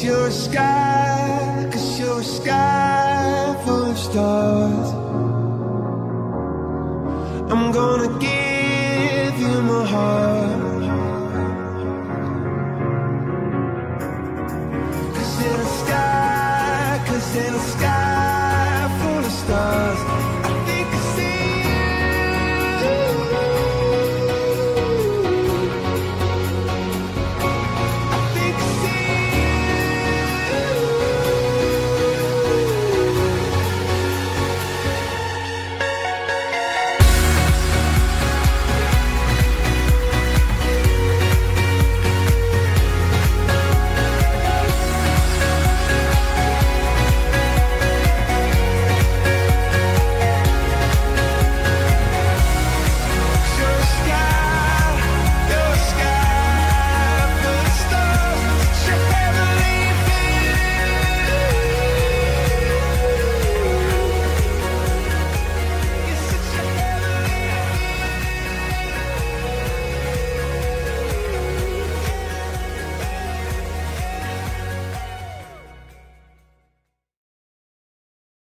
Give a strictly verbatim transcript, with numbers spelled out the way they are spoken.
you're a sky, cause you're a sky full of stars. I'm gonna give you my heart, cause in the sky, cause in the sky